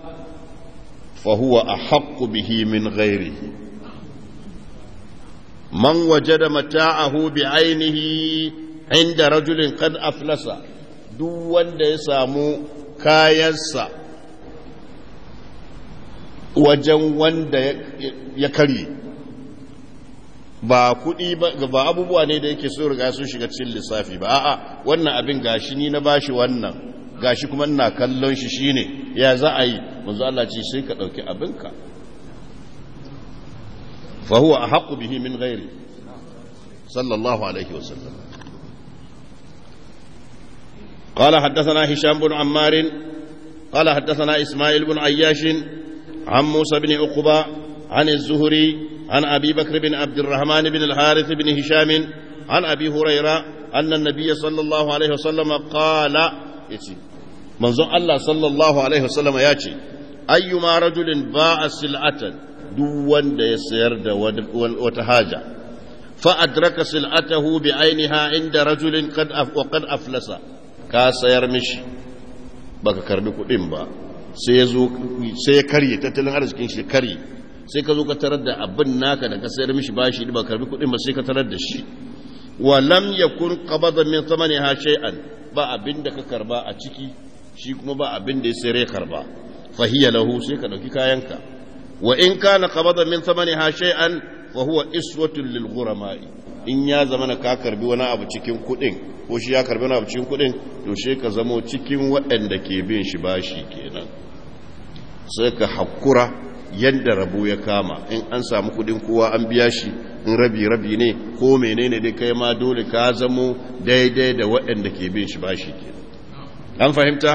[SPEAKER 1] فهو أحق به من غيره من وجد متاعه بعينه عند رجل قد أفلس duk wanda ya samu kayansa wajen wanda ya karye ba kuɗi ba abubuwa ne da yake so riga sun shiga cikin lissafi ba a'a wannan abin gashi ni na bashi wannan gashi kuma ina kallon shi shine ya za a yi manzo Allah ce sai ka dauki abinka fa huwa ahqqu bihi min ghairi sallallahu alaihi wasallam قال حدثنا هشام بن عمار قال حدثنا إسماعيل بن عياش عن موسى بن عقبة عن الزهري عن أبي بكر بن عبد الرحمن بن الحارث بن هشام عن أبي هريرة أن النبي صلى الله عليه وسلم قال يتي منظر الله صلى الله عليه وسلم ياتي أيما رجل باع سلعة دون يسير وتهاجع فأدرك سلعته بعينها عند رجل قد أف وقد أفلس ka sayar mishi baka karbi kudin ba sai ya zo sai ya karye tattalin arzikin shi karye sai ka zo ka tarar da abin naka da ka sayar mishi bashi ba karbi kudin ba sai ka tarar da shi wa lam yakun qabada min thamaniha shay'an ba abin da ka karba a ciki shi kuma ba abin da ya sayar ya karba fa hiya lahu sai ka dauki kayanka wa in kana qabada min thamaniha shay'an fa huwa iswatun lil ghurama'i in ya zama na ka karbi wani abu cikin kudin ko shi ya karbi wani abu cikin kudin to she ka zamo cikin waɗanda ke bin shi bashi kenan sai ka hakura yadda rabu ya kama in an samu kudin kowa an biya shi in rabi rabi ne ko menene dai kai ma dole ka zamo daidai da waɗanda ke bin shi bashi kenan an fahimta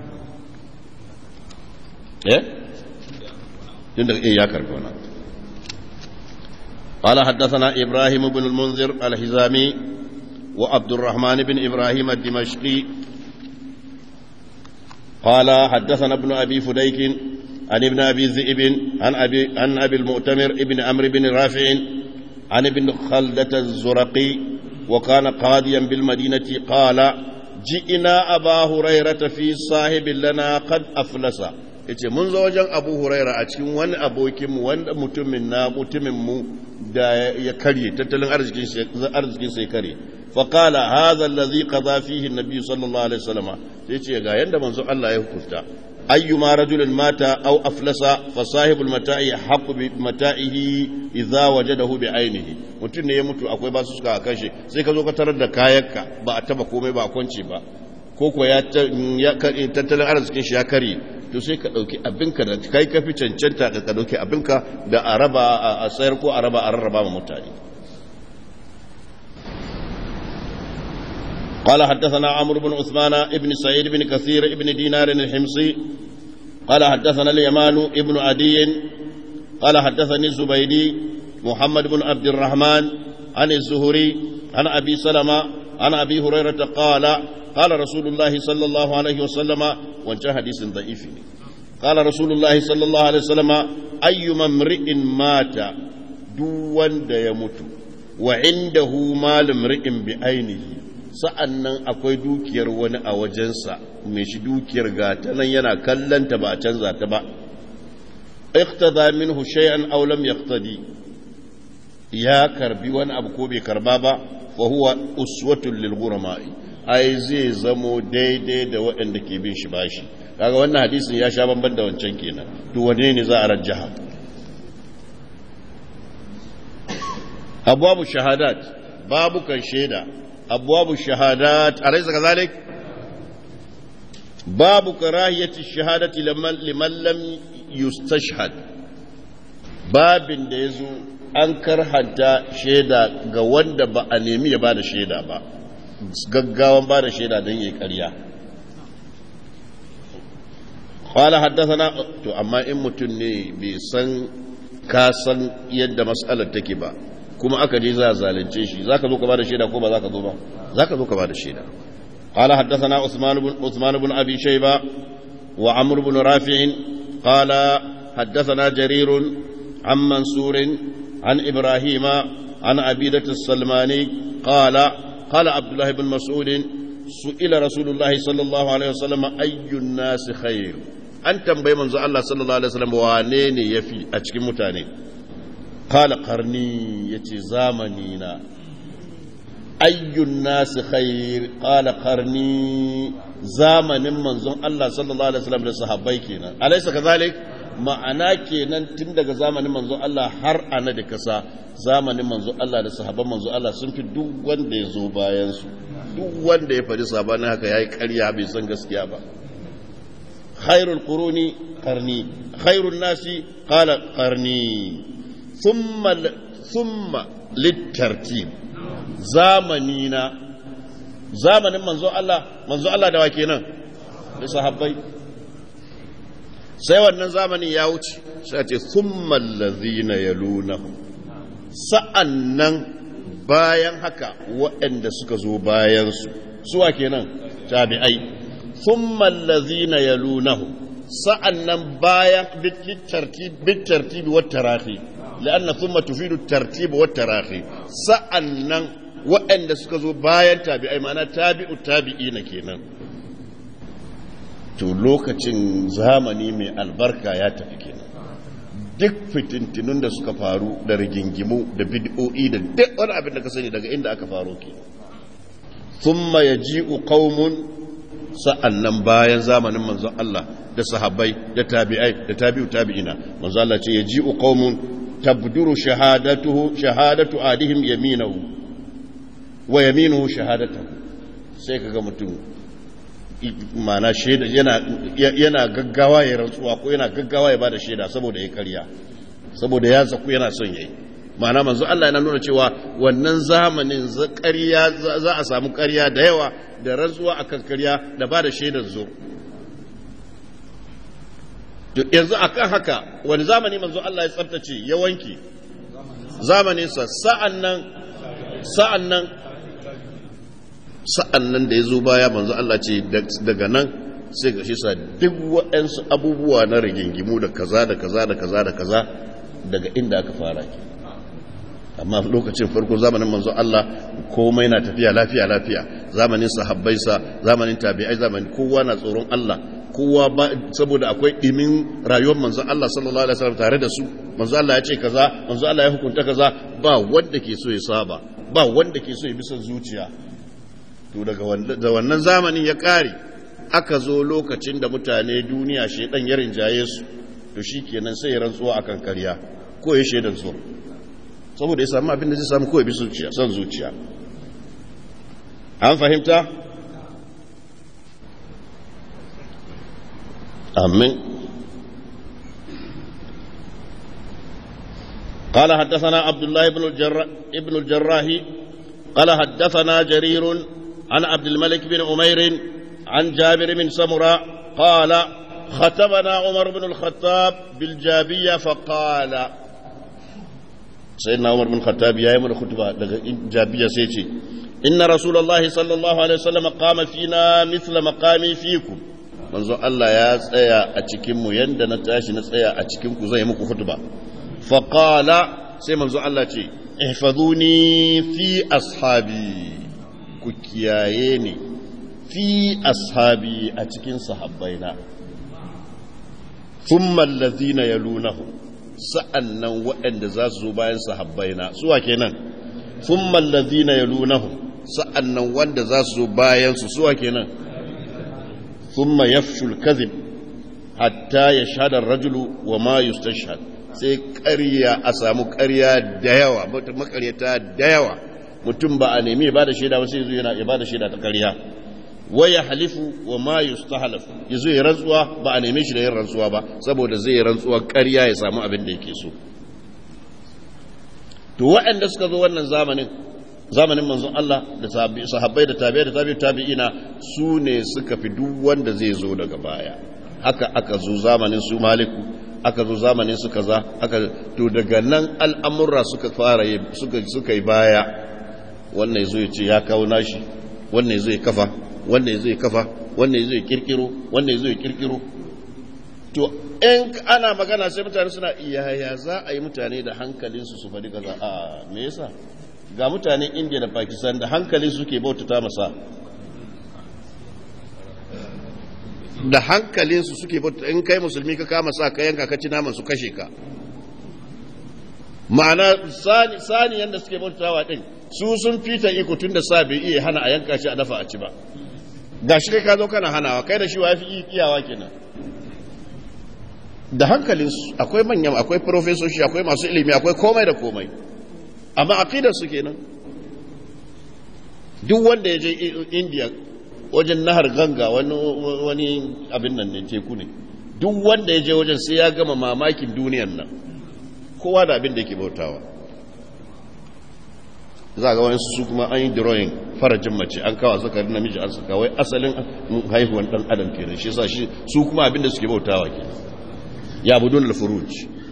[SPEAKER 1] eh tunda in ya karbi wani قال حدثنا إبراهيم بن المنذر الحزامي وعبد الرحمن بن إبراهيم الدمشقي قال حدثنا ابن أبي فديك عن ابن أبي ذئب عن أبي, عن أبي المؤتمر ابن عمرو بن رافع عن ابن خلدة الزرقي وكان قاضيا بالمدينة قال جئنا أبا هريرة في صاحب لنا قد أفلس yace mun zo wajen Abu Huraira a cikin wani abokin mu wanda mutumin na mutumin mu da ya karye tattalin arzikin shi arzikin sai kare fa qala hadha alladhi qada fihi an-nabi sallallahu alaihi wasallam yace ga yanda manzo Allah ya hukunta ayyuma rajulin mata aw aflasa fa sahibul mata'i haqqu bi mata'ihi idza wajadahu bi ainihi mutun ne ya mutu akwai basu suka akan shi sai ka zo ka tarar da kayanka ba a taba komai ba a kwance ba ko ko ya tattalin arzikin shi ya kare to sai ka dauki abinka da kai kafi cancanta da ka dauki abinka da a raba a sayar ko a raba a rarraba ma mutane قال حدثنا عمرو بن عثمان ابن سعيد بن كثير ابن دينار الحمصي قال حدثنا اليمان ابن عدي قال حدثني الزبيدي محمد بن عبد الرحمن عن الزهري عن أبي سلمة عن أبي هريرة قال قال رسول الله صلى الله عليه وسلم وانتهى حديث ضعيف قال رسول الله صلى الله عليه وسلم أيما امرئ مات دون دا يموت وعنده مال امرئ بعينه sa'annan akwai dukiyar wani a wajensa mai shi dukiyar gata nan yana kallanta ba a canza ta ba iqtada minhu shay'an aw lam yaqtadi ya karbi wani abu ko bai karba ba fa huwa uswatun lil ghurama'i ai zai zamo daidai da waɗanda ke bin shi bashi kaga wannan hadisin ya sha bamban da wancan kenan to wane ne za a rajjaha abwabu shahadat babu kan shaida abwabu shahadat alaysa kadhalik babu karahiyati shahadati liman liman lam yustashhad babin da yazo an karhanta shaida ga wanda ba a nemi ya bada shaida ba gaggawan bada shaida dan yayi ƙarya qala haddathana to amma in mutun ne bai san ka san yadda mas'alar take ba kuma aka je za zalunce shi zaka zo ka bada shaida ko ba zaka zo ba zaka zo ka bada shaida قال حدثنا عثمان بن عثمان بن ابي شيبه وعمرو بن رافع قال حدثنا جرير عن منصور عن ابراهيم عن عبيدة السلماني قال قال عبد الله بن مسعود سئل رسول الله صلى الله عليه وسلم اي الناس خير an tambayi manzo Allah sallallahu alaihi wasallam wane ne yafi a cikin mutane qala qarni yace zamani na ayyun nas khair qala qarni zamanin manzon Allah sallallahu alaihi wasallam da sahabbai kenan alaysa kazalik ma'ana kenan tun daga zamanin manzon Allah har ana da kasa zamanin manzon Allah da sahabban manzon Allah sun fi duk wanda ya zo bayan su duk wanda ya faɗi sabanin haka yayi ƙarya bai san gaskiya ba خير القرون قرني خير الناس قال قرني ثم ثم للترتيب زماننا زمن منزو الله منزو الله da wake nan da sahabbai sai wannan zamanin ya wuce sai ce thumma allazina yalunahum sa'annan bayan haka waɗanda suka zo bayan su su wake nan tabi'ai ثم الذين يلونه سألنا بايا بالترتيب بالترتيب والتراخي لأن ثم تفيد الترتيب والتراخي سألنا وأن سكزوا بايا تابعي معنا تابع التابعين كينا to lokacin zamani mai albarka ya tafi kenan duk fitintinun da suka faru da rigingimu da bid'o'i da duk wani abin da ka sani daga inda aka faro ke thumma yaji'u qaumun sa'annan bayan zamanin manzon Allah da sahabbai da tabi'ai da tabi'u tabi'ina manzon Allah ce yaji'u qaumun tabduru shahadatuhu shahadatu adihim yaminahu wa yaminuhu shahadatuhu sai kaga mutum mana shaida yana yana gaggawa ya rantsuwa ko yana gaggawa ya bada shaida saboda ya karya saboda ya zaku yana son yayi ma'ana manzo Allah yana nuna cewa wannan zamanin ƙarya za a samu ƙarya da yawa da rantsuwa akan ƙarya da ba da shaidar zo to yanzu akan haka wani zamani manzo Allah ya tsaftace ya wanke zamanin sa sa'annan sa'annan sa'annan da yazo baya manzo Allah ce daga nan sai ga shi sa duk waɗansu abubuwa na rigingimu da kaza da kaza da kaza da kaza daga inda aka fara ke amma lokacin farko zamanin manzo Allah komai na tafiya lafiya lafiya zamanin sahabbai sa zamanin tabi'ai zamanin kowa na tsoron Allah kowa ba saboda akwai dimin rayuwar manzo Allah sallallahu alaihi wasallam tare da su manzo Allah ya ce kaza manzo Allah ya hukunta kaza ba wanda ke so ya saba ba wanda ke so ya bi son zuciya to daga wannan zamanin ya kare aka zo lokacin da mutane duniya shedan ya rinjaye su to shikenan sai ya rantsuwa akan ƙarya ko ya shedan su saboda ya samu abin da zai samu kawai bi zuciya son zuciya an fahimta amin قال حدثنا عبد الله بن الجراح ابن الجراح قال حدثنا جرير عن عبد الملك بن عمير عن جابر بن سمرة قال خطبنا عمر بن الخطاب بالجابية فقال سيدنا عمر بن الخطاب يا يوم الخطبة جابية سيتي إن رسول الله صلى الله عليه وسلم قام فينا مثل مقامي فيكم منذ الله يا سيا أتكم يند نتاشي نسيا أتكمكم زي مكو خطبة فقال سي منذ الله تي احفظوني في أصحابي كيايني في أصحابي أتكين صحابينا ثم الذين يلونهم sa'annan waɗanda za su zo bayan sahabbaina suwa kenan thumma allazina yalunahum sa'annan wanda za su zo bayan su suwa kenan thumma yafshul kadhib hatta yashhada ar-rajulu wa ma yustashhad sai ƙarya a samu ƙarya da yawa makaryata da yawa mutum ba a nemi ya bada shaida ba sai yazo yana ya bada shaida ta ƙarya wa ya halifu wa ma yustahlaf yazo ya rantsuwa ba a neme shi da yin rantsuwa ba saboda zai yi rantsuwa ƙarya ya samu abin da yake so. To waɗanda suka zo wannan zamanin zamanin manzon Allah da sahabbai da tabi'ai da tabi'ut tabi'ina su ne suka fi duk wanda zai zo daga baya. Haka aka zo zamanin su Maliku, aka zo zamanin su kaza, aka to daga nan al'amurra suka fara suka suka yi baya. Wannan yazo ya ce ya kawo nashi, wannan yazo ya kafa, wannan yazo ya kafa, wannan yazo ya kirkiro, wannan yazo ya kirkiro. To in ana magana sai mutane suna iyaya za a yi mutane da hankalinsu su faɗi kaza a me yasa ga mutanen India da Pakistan da hankalin suke bautata masa da hankalin su suke bautata in kai musulmi ka kama sa ka yanka ka ci naman su kashe ka ma'ana sani sani yanda suke bautatawa din su sun fita iko tun da sa bai iya hana a yanka shi a dafa a ci ba gashi kai ka zo kana hanawa kai da shi wa fi iyawa kenan da hankalinsu akwai manyan akwai profesoshi akwai masu ilimi akwai komai da komai amma aqidar su kenan duk wanda ya je India wajen nahar Ganga wani wani abin nan ne teku ne duk wanda ya je wajen sai ya gama mamakin duniyar nan kowa da abin da yake bautawa za ga wani su kuma an yi drawing farajin mace an kawo zakarin namiji an saka wai asalin haihuwan dan adam kenan shi yasa shi su kuma abin da suke bautawa kenan ya budun al-furuj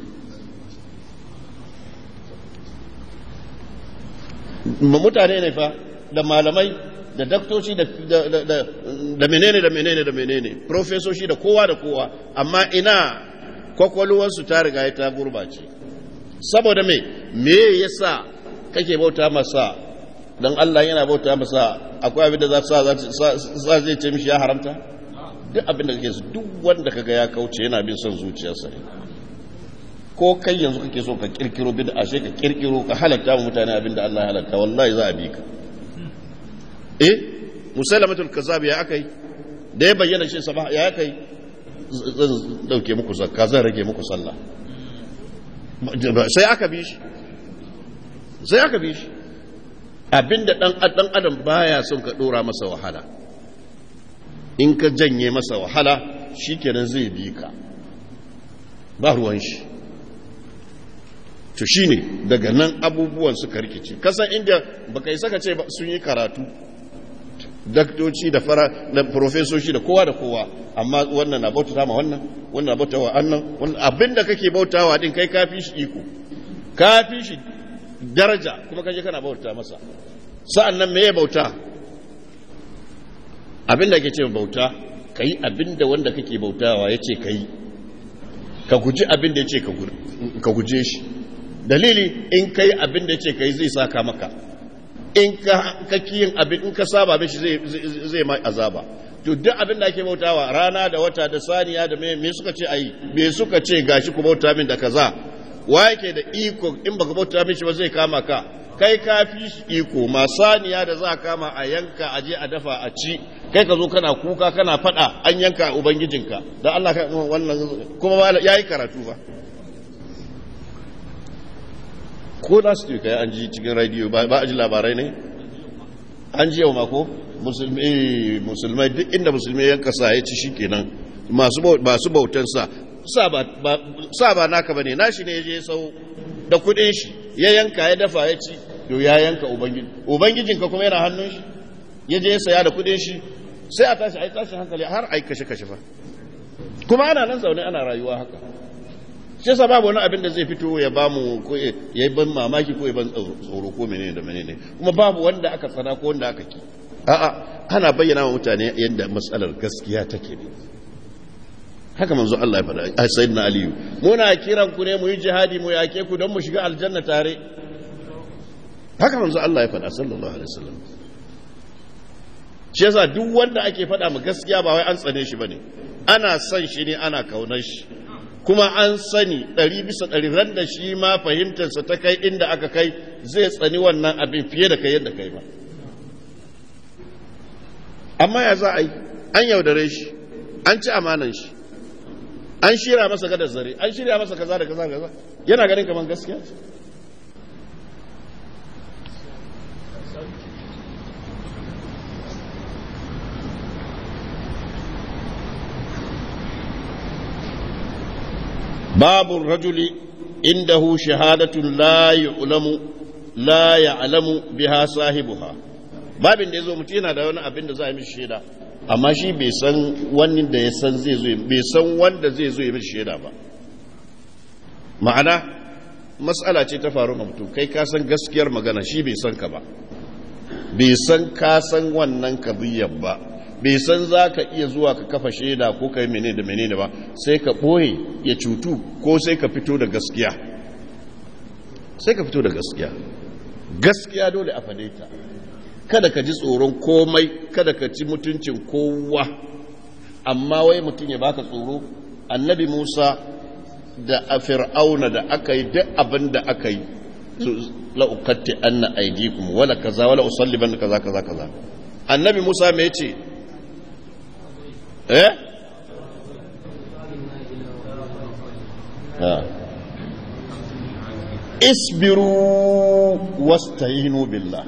[SPEAKER 1] mutane ne fa da malamai da daktoci da da menene da menene da menene profesoshi da kowa da kowa amma ina kwakwalwarsu ta riga ta gurbace saboda me me yasa kake bauta masa dan Allah yana bauta masa akwai abin da za sa zai ce mishi ya haramta duk abin da kake so duk wanda kaga ya kauce yana bin son zuciyarsa ne ko kai yanzu kake so ka kirkiro bid'a sai ka kirkiro ka halatta mu mutane abin da Allah ya halatta wallahi za a bi ka eh musalamatul kazzab ya akai da ya bayyana shi sabah ya akai zan dauke muku zakka zan rage muku sallah sai aka bi shi sai aka bi shi abinda dan dan adam baya son ka dora masa wahala in ka janye masa wahala shikenan zai bi ka ba ruwan shi to shine daga nan abubuwan suka rikici kasan inda baka yi saka ce sun yi karatu daktoci da fara da profesoshi da kowa da kowa amma wannan na bautawa ma wannan wannan na bautawa annan wannan abinda kake bautawa din kai kafi shi iko kafi shi daraja kuma kaje kana bauta masa sa'annan meye bauta abinda kake ce bauta kai abinda wanda kake bautawa yace kai ka guji abinda yace ka ka guje shi dalili in kai abinda yace kai zai saka maka in ka kaki yin abin in ka saba mishi zai zai mai azaba to duk abin da ake bautawa rana da wata da saniya da me me suka ce ayi me suka ce gashi ku bauta min da kaza wa yake da iko in baka bauta mishi ba zai kama ka kai ka fi shi iko ma saniya da za kama a yanka aje a dafa a ci kai ka zo kana kuka kana fada an yanka ubangijinka dan Allah wannan kuma yayi karatu ba ko da su kai an ji cikin radio ba a ji labarai ne an ji yau mako musulmi musulmai duk inda musulmi yanka sa ya ci shikenan masu masu bautan sa sa ba sa ba naka bane nashi ne yaje sau da kudin shi ya yanka ya dafa ya ci to ya yanka ubangiji ubangijinka kuma yana hannun shi yaje ya saya da kudin shi sai a tashi ai tashi hankali har ai kashe kashe fa kuma ana nan zaune ana rayuwa haka shi yasa babu wani abin da zai fito ya bamu ko ya yi ban mamaki ko ya ban tsoro ko menene da menene kuma babu wanda aka tsana ko wanda aka ki a'a ana bayyana wa mutane yadda matsalar gaskiya take ne haka manzo Allah ya faɗa sayyidina Ali muna kiran ku ne mu yi jihadi mu yake ku don mu shiga aljanna tare haka manzo Allah ya faɗa sallallahu alaihi wasallam shi yasa duk wanda ake faɗa mu gaskiya ba wai an tsane shi bane ana son shi ne ana kaunar shi kuma an sani ɗari bisa ɗari ran da shi ma fahimtarsa ta kai inda aka kai zai tsani wannan abin fiye da kai yadda kai ba amma ya za a yi an yaudare shi an ci amanan shi an shirya masa gadar zare an shirya masa kaza da kaza kaza yana ganin kamar gaskiya babu rajuli indahu shahadatun la ya'lamu la ya'lamu biha sahibuha babin da yazo mutum yana da wani abin da za a yi mishi shaida amma shi bai san wani da ya san zai zo bai san wanda zai zo ya mishi shaida ba ma'ana mas'ala ce ta faru ga mutum kai ka san gaskiyar magana shi bai san ka ba bai san ka san wannan kabiyar ba bai san za ka iya zuwa ka kafa shaida ko ka yi mene da mene da ba sai ka ɓoye ya cutu ko sai ka fito da gaskiya sai ka fito da gaskiya gaskiya dole a fade ta kada ka ji tsoron komai kada ka ci mutuncin kowa amma wai mutum ya baka tsoro annabi Musa da a fir'auna da aka yi duk abin da aka yi la'ukatti anna aidikum wala kaza wala usalliban kaza kaza kaza annabi Musa me yace eh isbiru wasta'inu billah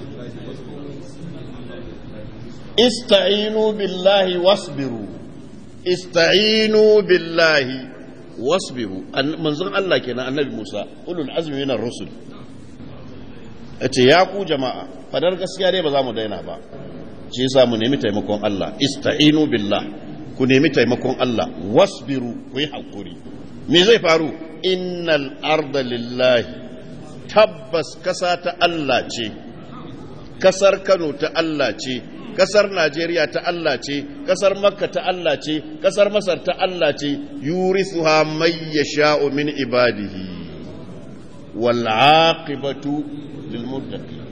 [SPEAKER 1] ista'inu billahi wasbiru ista'inu billahi wasbiru manzon Allah kenan annabi Musa ulul azmi minar rusul yace ya ku jama'a fadar gaskiya dai ba za mu daina ba shi yasa mu nemi taimakon Allah ista'inu billah ku nemi taimakon Allah wasbiru ku yi hakuri me zai faru innal arda lillahi tabbas kasa ta Allah ce kasar Kano ta Allah ce kasar Najeriya ta Allah ce kasar Makka ta Allah ce kasar Masar ta Allah ce yurithuha may yasha'u min ibadihi wal aqibatu lil muttaqin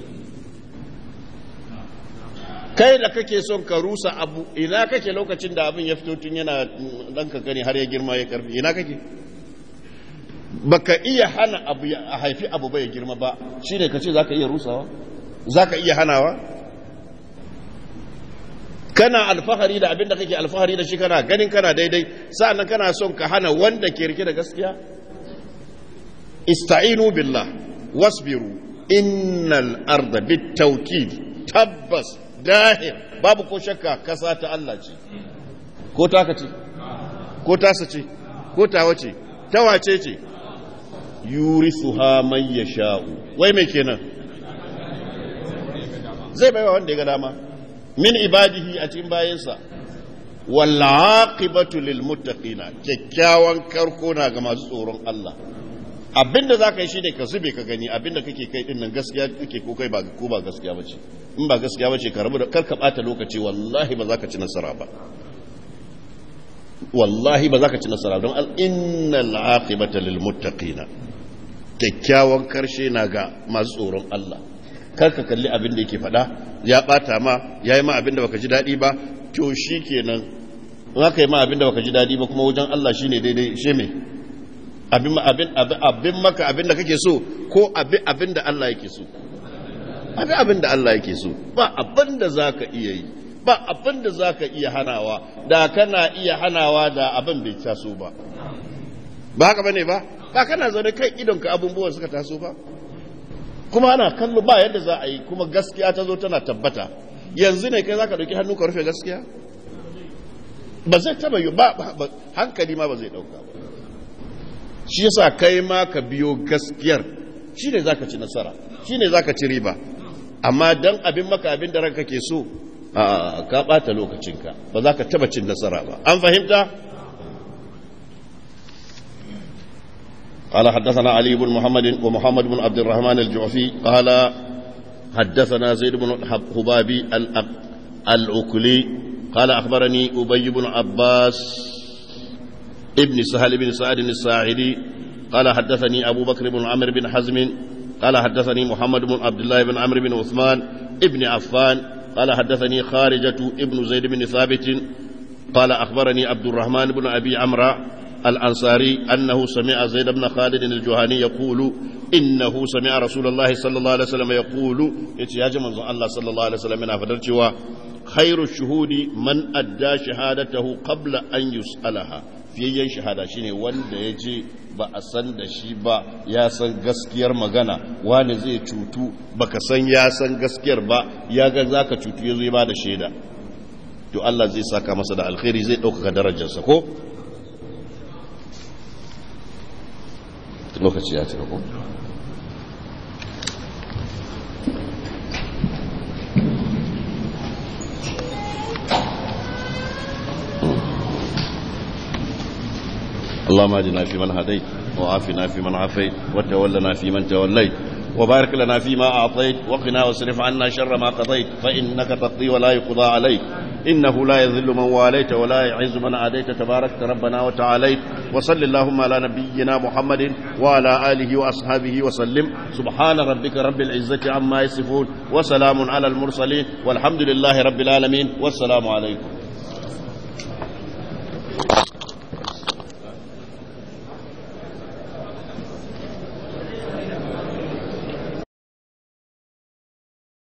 [SPEAKER 1] kai da kake son ka rusa abu ina kake lokacin da abin ya fito tun yana dan kankani har ya girma ya karfi ina kake baka iya hana abu a haifi abu bai girma ba shine kace zaka iya rusawa zaka iya hanawa kana alfahari da abin da kake alfahari da shi kana ganin kana daidai sa'annan kana son ka hana wanda ke rike da gaskiya ista'inu billah wasbiru innal arda bitawkid tabbas dahir babu ko shakka kasa ta Allah ce ko taka ce ko tasa ce ko tawa ce tawace ce yurisuha man yasha'u wai me kenan zai baiwa wanda ya ga dama min ibadihi a cikin bayansa wal aqibatu lil muttaqina kyakkyawan karko na ga masu tsoron Allah abinda zaka yi shine ka zube ka gani abinda kake kai din nan gaskiya kake ko kai ba ko ba gaskiya bace in ba gaskiya bace ka rabu da karka bata lokaci wallahi ba za ka ci nasara ba wallahi ba za ka ci nasara don al innal aqibata lil muttaqina kyakkyawan karshe na ga masu tsoron Allah karka kalli abin da yake faɗa ya ɓata ma ya yi ma abin da baka ji daɗi ba to shi kenan in aka yi ma abin da baka ji daɗi ba kuma wajen Allah shi ne daidai shi me abin maka abin da kake so ko abin da Allah yake so abin abin da Allah yake so ba abin da za ka iya yi ba abin da za ka iya hanawa da kana iya hanawa da abin bai taso ba ba haka bane ba ba kana zaune kai idonka abubuwan suka taso ba kuma ana kallo ba yadda za a yi kuma gaskiya ta zo tana tabbata yanzu ne kai za ka ɗauki hannu ka rufe gaskiya ba zai taba yi ba hankali ma ba zai ɗauka ba shi yasa kai ma ka biyo gaskiyar shi ne za ka ci nasara shi ne za ka ci riba amma don abin maka abin da ranka ke so a ka ɓata lokacinka ba za ka taba cin nasara ba an fahimta قال حدثنا علي بن محمد ومحمد بن عبد الرحمن الجعفي قال حدثنا زيد بن حبابي العكلي قال أخبرني أبي بن عباس ابن سهل بن سعد الساعدي قال حدثني أبو بكر بن عمرو بن حزم قال حدثني محمد بن عبد الله بن عمرو بن عثمان ابن عفان قال حدثني خارجة ابن زيد بن ثابت قال أخبرني عبد الرحمن بن أبي عمرو الأنصاري أنه سمع زيد بن خالد الجهني يقول إنه سمع رسول الله صلى الله عليه وسلم يقول يا جماعة الله صلى الله عليه وسلم من أفضل خير الشهود من أدى شهادته قبل أن يسألها في yin shahada shine wanda ya je ba a san da shi ba ya san gaskiyar magana wani zai cutu baka san ya san gaskiyar ba ya ga zaka cutu yazo ya ba da shaida to Allah zai saka masa da alkhairi zai dauka darajarsa ko lokaci ya cika ko اللهم اهدنا فيمن هديت وعافنا فيمن عافيت وتولنا فيمن توليت وبارك لنا فيما أعطيت وقنا واصرف عنا شر ما قضيت فإنك تقضي ولا يقضى عليك إنه لا يذل من واليت ولا يعز من عاديت تبارك ربنا وتعاليت وصل اللهم على نبينا محمد وعلى آله وأصحابه وسلم سبحان ربك رب العزة عما يصفون وسلام على المرسلين والحمد لله رب العالمين والسلام عليكم.